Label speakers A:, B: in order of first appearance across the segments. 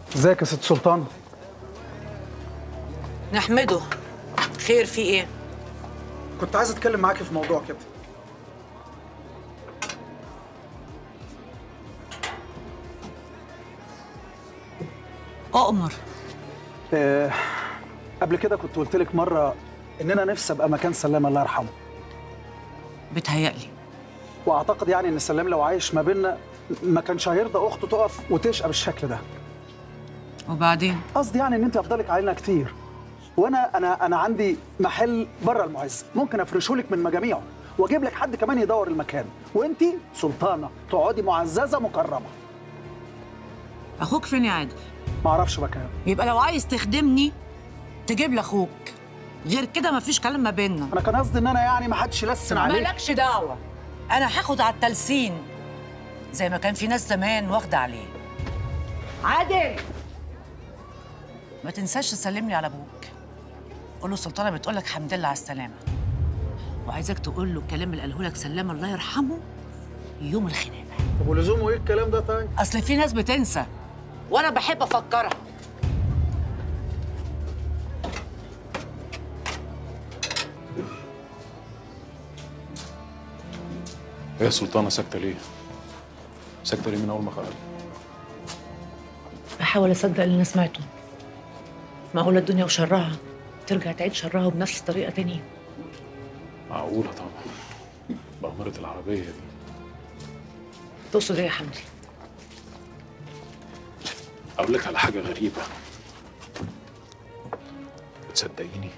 A: ازيك يا ست سلطان؟
B: نحمده. خير في ايه؟
A: كنت عايز اتكلم معاكي في موضوع كده.
B: أؤمر.
A: قبل كده كنت قلت لك مره ان انا نفسي ابقى مكان سلام الله يرحمه،
B: بتهيألي.
A: واعتقد يعني ان سلام لو عايش ما بيننا ما كانش هيرضى اخته تقف وتشقى بالشكل ده.
B: وبعدين؟
A: قصدي يعني ان انت افضلك علينا كتير، وانا انا عندي محل بره المعز ممكن افرشهولك من مجاميعه واجيب لك حد كمان يدور المكان، وانت سلطانه تقعدي معززه مكرمه.
B: أخوك فين يا عادل؟
A: ما اعرفش مكان.
B: يبقى لو عايز تخدمني تجيب لأخوك، غير كده مفيش كلام ما بيننا.
A: انا كان قصدي ان انا يعني ما حدش يلسن عليك.
B: مالكش دعوة، أنا هاخد على التلسين زي ما كان في ناس زمان واخدة عليه. عادل، ما تنساش تسلم لي على أبوك. قول له السلطانة بتقول لك حمد لله على السلامة، وعايزك تقول له الكلام اللي قاله لك سلام الله يرحمه يوم الخناقة.
A: طب ولزومه ايه الكلام ده طيب؟
B: أصل في ناس بتنسى وأنا بحب أفكرها.
C: ايه يا سلطانة ساكتة ليه؟ ساكتة ليه من أول ما خرجت؟
B: بحاول أصدق اللي أنا سمعته. معقولة الدنيا وشرها ترجع تعيد شرها بنفس الطريقة تانية؟
C: معقولة طبعا، بأمارة العربية دي.
B: تقصد إيه يا حمدي؟
C: أقول لك على حاجة غريبة، تصدقيني؟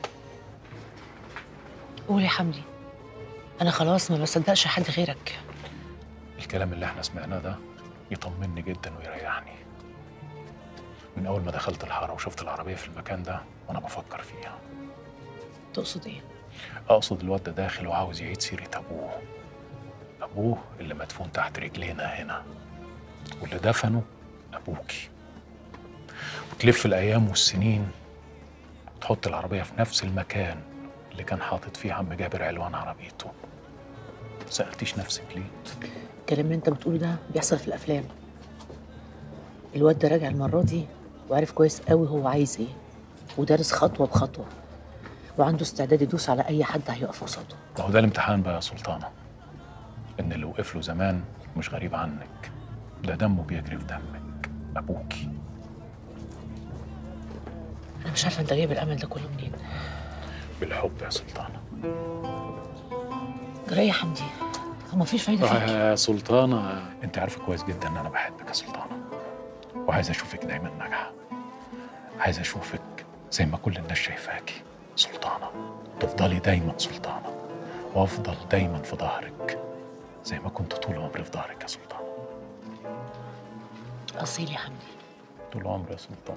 B: قول يا حمدي، أنا خلاص ما بصدقش حد غيرك.
C: الكلام اللي احنا سمعناه ده يطمني جدا ويريحني. من أول ما دخلت الحارة وشفت العربية في المكان ده وأنا بفكر فيها.
B: تقصد إيه؟
C: أقصد الواد ده داخل وعاوز يعيد سيرة أبوه. أبوه اللي مدفون تحت رجلينا هنا، واللي دفنه أبوكي. وتلف الأيام والسنين وتحط العربية في نفس المكان اللي كان حاطط فيه عم جابر علوان عربيته. سألتيش نفسك ليه؟
B: الكلام اللي أنت بتقوله ده بيحصل في الأفلام. الواد ده راجع المرة دي وعارف كويس قوي هو عايز إيه، ودارس خطوة بخطوة، وعنده استعداد يدوس على أي حد هيقف قصاده.
C: ما هو ده الامتحان بقى يا سلطانة، إن اللي وقف له زمان مش غريب عنك، ده دمه بيجري في دمك، أبوكي.
B: أنا مش عارفة أنت جايب الأمل ده كله منين.
C: بالحب يا سلطانة.
B: جراي يا حمدي، هو مفيش فايدة فيك.
C: يا سلطانة، أنت عارفة كويس جدا إن أنا بحبك يا سلطانة، وعايز أشوفك دايما ناجحة. عايز أشوفك زي ما كل الناس شايفاكي سلطانة، تفضلي دايما سلطانة، وأفضل دايما في ظهرك زي ما كنت طول عمري في ظهرك يا سلطانة.
B: أصيل يا حمدي.
C: طول عمري يا سلطان.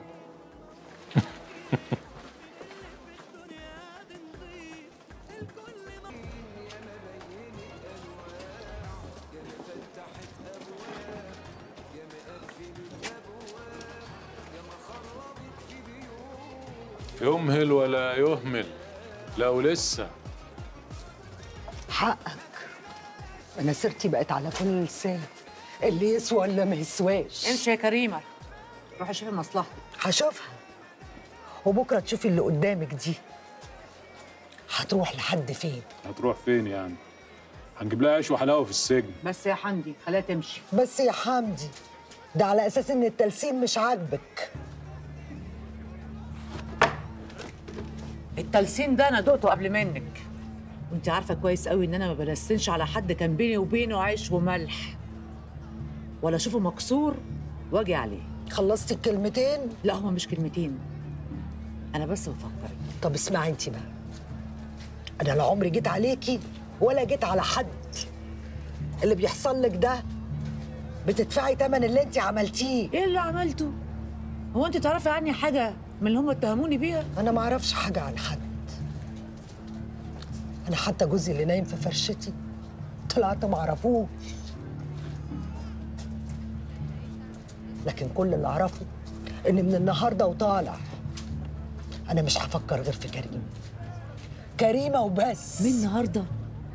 C: يمهل ولا يهمل، لا ولسه.
D: حقك، انا سيرتي بقت على كل لسان، اللي يسوى ولا ما يسواش.
B: امشي يا كريمة، روحي شوفي مصلحتك.
D: هشوفها، وبكره تشوفي اللي قدامك دي هتروح لحد فين.
C: هتروح فين يعني؟ هنجيب لها عيش وحلاوه في السجن.
B: بس يا حمدي خليها تمشي.
D: بس يا حمدي، ده على اساس ان التلسين مش عاجبك.
B: التلسين ده انا دقته قبل منك، وانت عارفه كويس قوي ان انا ما بلسنش على حد كان بيني وبينه عيش وملح، ولا اشوفه مكسور واجي عليه.
D: خلصتي الكلمتين؟
B: لا هما مش كلمتين، انا بس بفكرك.
D: طب اسمعي انت بقى، انا لا عمري جيت عليكي ولا جيت على حد. اللي بيحصل لك ده بتدفعي ثمن اللي انت عملتيه.
B: ايه اللي عملته؟ هو انت تعرفي عني حاجه من اللي هم اتهموني بيها؟
D: انا ما اعرفش حاجه عن حد. انا حتى جوزي اللي نايم في فرشتي طلعت ما اعرفوش. لكن كل اللي اعرفه ان من النهارده وطالع انا مش هفكر غير في كريم. كريمه وبس.
B: من النهارده؟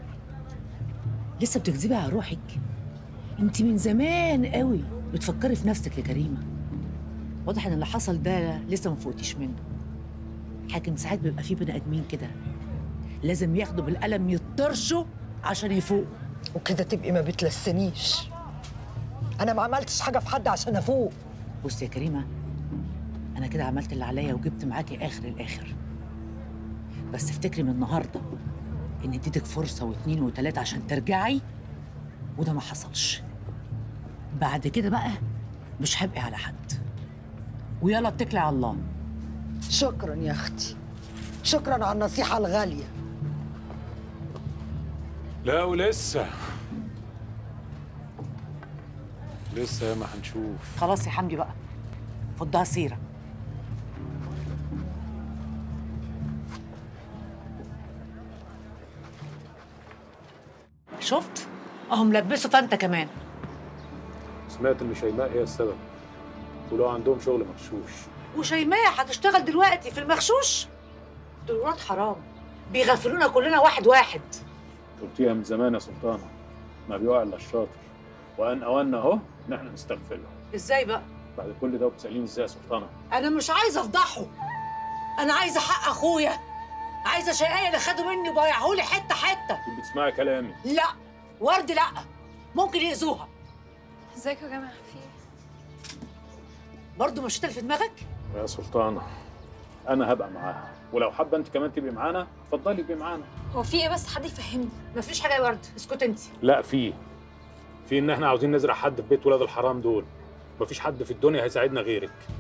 B: لسه بتكذبي على روحك؟ انت من زمان قوي بتفكري في نفسك يا كريمه. واضح ان اللي حصل ده لسه ما فوقتيش منه. حاكم ساعات بيبقى فيه بني ادمين كده لازم ياخدوا بالقلم يطرشوا عشان يفوقوا.
D: وكده تبقي ما بتلسنيش. انا ما عملتش حاجه في حد عشان افوق.
B: بصي يا كريمه، انا كده عملت اللي عليا وجبت معاكي اخر الاخر، بس افتكري من النهارده ان اديتك فرصه واثنين وثلاثه عشان ترجعي، وده ما حصلش. بعد كده بقى مش هبقي على حد، ويلا اتكلي على الله.
D: شكرا يا اختي، شكرا على النصيحه الغاليه.
C: لا ولسه لسه ما هنشوف.
B: خلاص يا حمدي بقى، فضها سيره. شفت؟ اهو ملبسه فانت كمان.
C: سمعت ان شيماء هي السبب، ولو عندهم شغل مغشوش.
B: وشيماء هتشتغل دلوقتي في المغشوش؟ دول ولاد حرام بيغفلونا كلنا واحد واحد.
C: قلتيها من زمان يا سلطانه، ما بيقع الا الشاطر، وان اونا اهو ان احنا نستغفلهم.
B: ازاي بقى؟
C: بعد كل ده وبتساليني ازاي يا سلطانه؟
B: انا مش عايزه افضحه، انا عايزه حق اخويا، عايزه شيئا اللي خدوا مني وبايعهولي حته حته.
C: انت بتسمعي كلامي؟
B: لا ورد لا، ممكن يأذوها.
E: ازيكم يا جماعه؟ في ايه؟
B: برضه مش اللي في دماغك؟
C: يا سلطانه انا هبقى معاها، ولو حابه انت كمان تبقي معانا اتفضلي ابقي معانا.
E: هو في ايه بس؟ حد يفهمني.
B: مفيش حاجه يا ورد، اسكت انت.
C: لا في ان احنا عاوزين نزرع حد في بيت ولاد الحرام دول، مفيش حد في الدنيا هيساعدنا غيرك.